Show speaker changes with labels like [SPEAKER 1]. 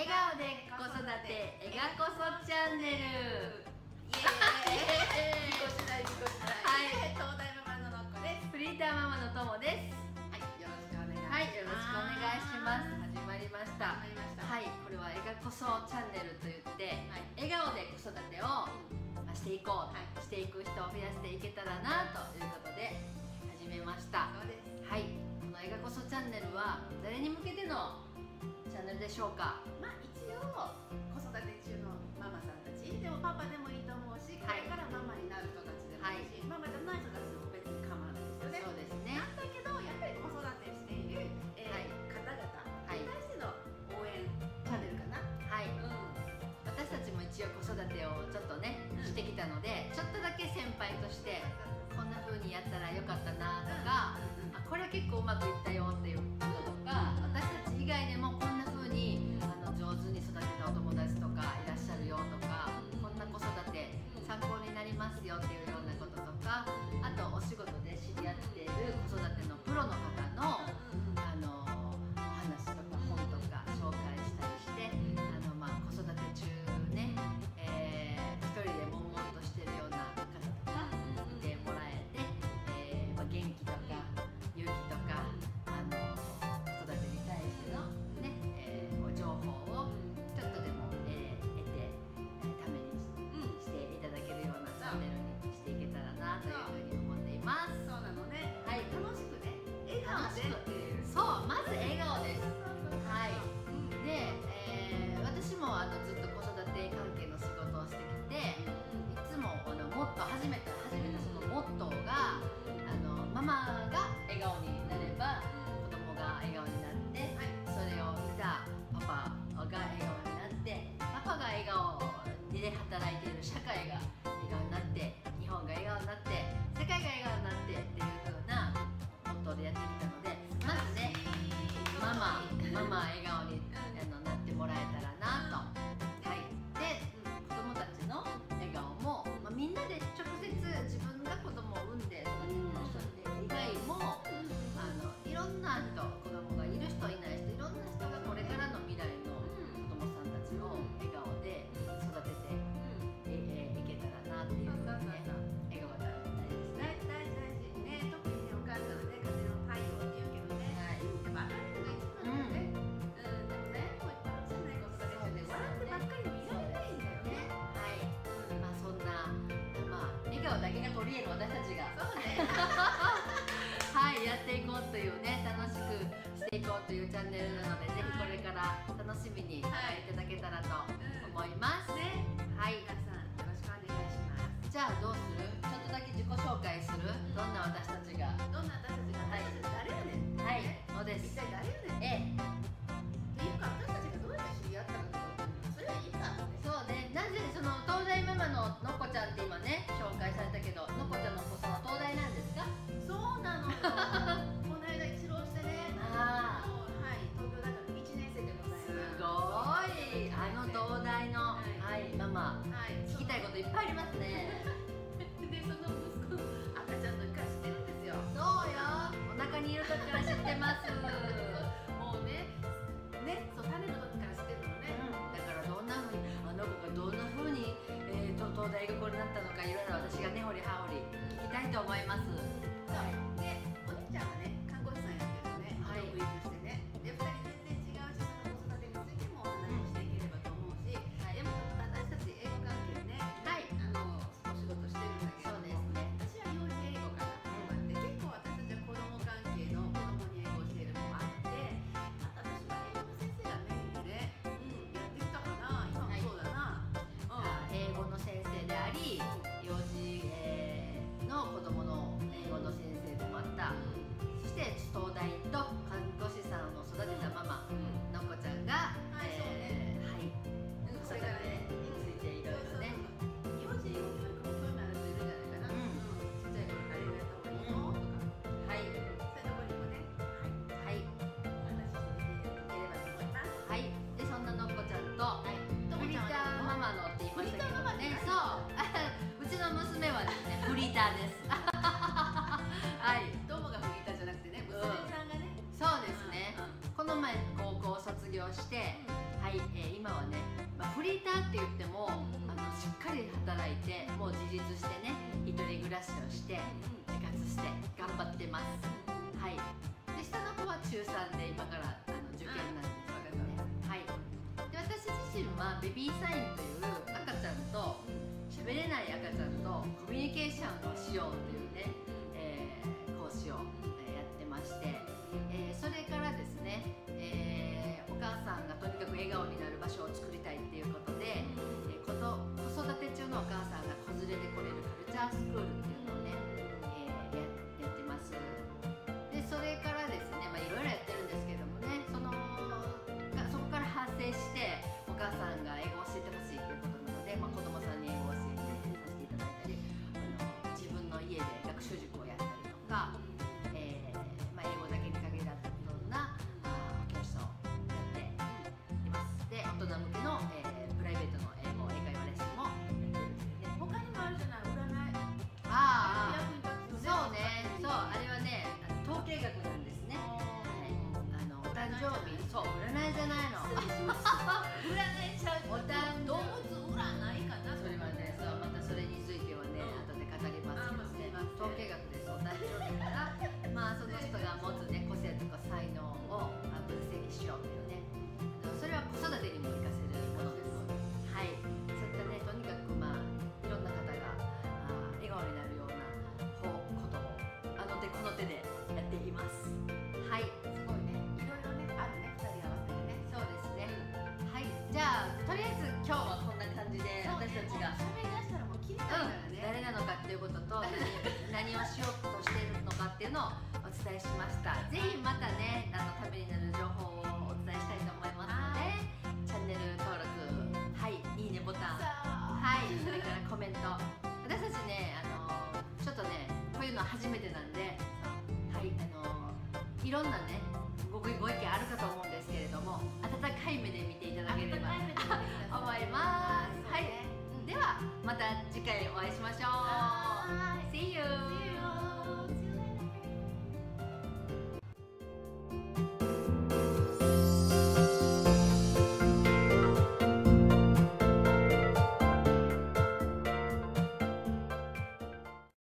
[SPEAKER 1] 笑顔で子育てえがこそチャンネル。
[SPEAKER 2] イエーイ。ぎこしないぎこしない。はい、東大ママののっこです。
[SPEAKER 1] フリーターママのともです。
[SPEAKER 2] はい、よろしくお願いします。
[SPEAKER 1] はい、よろしくお願いします。始まりました。はい、これはえがこそチャンネルといって、笑顔で子育てをしていこう、していく人を増やしていけたらなということで始めました。
[SPEAKER 2] そうです。
[SPEAKER 1] はい、このえがこそチャンネルは誰に向けてのチャンネルでしょうか。
[SPEAKER 2] まあ一応子育て中のママさんたちでもパパでもいいと思うし、これからママになる人たちでもいいし、ママじゃない人たちでも別に構わないですよね。
[SPEAKER 1] そうですね。
[SPEAKER 2] なんだけどやっぱり子育てしている方々に対しての応援チャンネルかな。
[SPEAKER 1] はい。私たちも一応子育てをちょっとねしてきたので、ちょっとだけ先輩としてこんな風にやったらよかったなとか、これは結構うまくいったよっていうこととか、私たち以外でもこんな風に上手に育てたお友達とかいらっしゃるよとか、こんな子育て参考になりますよっていうようなこととか、あとお仕事で知り合っている子育てのプロの方のお話とか本とか紹介したりして、子育て中ね、一人で悶々としてるような方とか見てもらえて、元気とか勇気とか子育てに対してのね、情報をちょっとでも、得てためにしていただけるようなチャンネルにしていけたらなというふうに思っています。
[SPEAKER 2] そうなのね。
[SPEAKER 1] はい、
[SPEAKER 2] 楽しくね、笑顔でっていう。
[SPEAKER 1] そう、まず笑顔です。はい。で、私もずっと子育て関係の仕事をしてきて、いつももっと初めてそのモットーがママが笑顔になれば子供が笑顔になって、それを見たパパが笑顔になって、パパが笑顔で働いている社会が笑顔になって、日本が笑顔になって、世界が笑顔になってっていう風なモットーでやってきたので、まずね、ママ笑顔になってもらえたらなと。はい。で、子供たちの笑顔も、みんなで直接自分が子供を産んで育ててる人以外も、いろんな人、子供がいる人いない人、いろんな人がこれからの未来の子供さんたちを笑顔で育てていけたらなっていうふうにね、笑顔が大事ですね。
[SPEAKER 2] 大事ね。特にね、お母さんはね、家庭の太陽って言うけどね、やっぱ明るいのが一番だよね。でもね、もういっぱいあるじゃない、子育て中で笑ってばっかり見られないんだよね。
[SPEAKER 1] はい。そんな笑顔だけが取り柄の私たちが
[SPEAKER 2] そうね。
[SPEAKER 1] はい、やっていこうというね、楽しくしていこうというチャンネルなので、ぜひこれから楽しみにいただけたらと思いますね。はい、
[SPEAKER 2] 皆さんよろしくお願いします。
[SPEAKER 1] じゃあどうする？ちょっとだけ自己紹介する？どんな私たちが、
[SPEAKER 2] どんな私たちが、誰やねん。
[SPEAKER 1] はい、そうです。
[SPEAKER 2] 一体誰やねん。っていうか、私たちがどうやって知り合ったのか、それはいいか。
[SPEAKER 1] そうね、なぜその東大ママののっこちゃんって今ね紹介されたけど、のっこちゃんのお子さんは東大なんですか？
[SPEAKER 2] そうなの。この間一浪してね。はい、東京大学1年生でございます。
[SPEAKER 1] すごい。東大のママ、聞きたいこといっぱいありますね。
[SPEAKER 2] で、その息子赤ちゃんの時から知ってるんですよ。
[SPEAKER 1] そうよ。お腹にいる時から知ってます。
[SPEAKER 2] もうね、そう種の時から知ってるのね。
[SPEAKER 1] だからどんな風にあの子がどんな風に東大学になったのか、いろいろ私が根掘り葉掘り聞きたいと思います。
[SPEAKER 2] で、お兄ちゃんはね、看護師さんやってるのね、独立してね。で、2人全然違うし、その子育てについてもお話ししていければと思うし、でも私たち英語関係ね、お仕事してるんだけど、私は幼児英語かなと思って、結構私たちは子供関係の子供に英語をしているのもあって、私は英語の先生がメインでやってきたかな、今もそうだな。
[SPEAKER 1] 英語の先生であり、幼児の子供の英語の先生でもあった、そして東大と看護師さんを育てたママのっこちゃんが子育てについていろいろね、
[SPEAKER 2] 幼児教育も興味ある人いるんじゃないかな。ちっちゃい頃からやった方がいいよとか、そういうところにもね、お話ししていければと思います。
[SPEAKER 1] はい。で、そんなのっこちゃんとフリーターママのって言いましたけどね、そう、うちの娘はですね、フリーターです。はい。
[SPEAKER 2] どうもがフリーターじゃなくてね、娘さんがね。
[SPEAKER 1] そうですね。この前高校を卒業して、はい、 暮らしをして生活して頑張ってます。はい。で下の子は中3で今から受験なんですけどね。はい。で私自身はベビーサインという赤ちゃんと喋れない赤ちゃんとコミュニケーションをしようというね、講師をやってまして、それからですね、お母さんがとにかく笑顔になる場所を作りたいっていうことで、子育て中のお母さんが子連れで来れるカルチャースクールっていうのをね、やってます。でそれからですね、いろいろやってるんですけどもね、そこから派生してお母さんが英語を教えてほしいっていうことなので、子供さんに英語を教えてさせていただいたり、自分の家で学習塾をやったりとか、英語だけに限らずいろんな教室をやっています。で大人向けの、プライベートの英会話レッスンもやってるんですよね。
[SPEAKER 2] 他にもあるじゃない、占い。
[SPEAKER 1] ああ、
[SPEAKER 2] 役に立つよ
[SPEAKER 1] そうね、そうあれはね統計学なんですね。はい、お誕生日、そう占いじゃないの。
[SPEAKER 2] 占いちゃう。
[SPEAKER 1] お誕生
[SPEAKER 2] 動物占いかな。
[SPEAKER 1] それはね、そうまたそれについてはね、後で語りますけどね。統計学です。お誕生日からその人が持つね個性とか才能を分析しようというね。それは子育てにも活かせるものです。はい。そういったね、とにかくいろんな方が笑顔になるようなことを手この手でやっています。はい。
[SPEAKER 2] すごいね。いろいろね、あるね、2人合わせてね。
[SPEAKER 1] そうですね。はい。じゃあとりあえず今日はこんな感じで私たちが
[SPEAKER 2] 喋り出したらもう切れないからね。
[SPEAKER 1] 誰なのかっていうことと何をしようとしているのかっていうのをお伝えしました。ぜひまたね、ためになる情報をお伝えしたいと思いますので、チャンネル登録、はい、いいねボタン、はい、それからコメント。私たちね、ちょっとね、こういうの初めてなんで、はい、いろんなねご意見あるかと思うんですけれども、